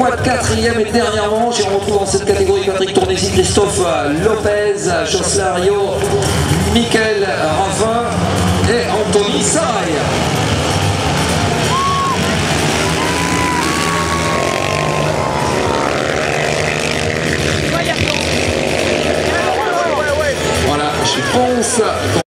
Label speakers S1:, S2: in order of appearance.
S1: quad quatrième et dernière manche. Et on retrouve dans cette catégorie Patrick Tournesi, Christophe Lopez, Jocelyn Rio, Michael Raffin et Anthony Saille. Voilà, je pense.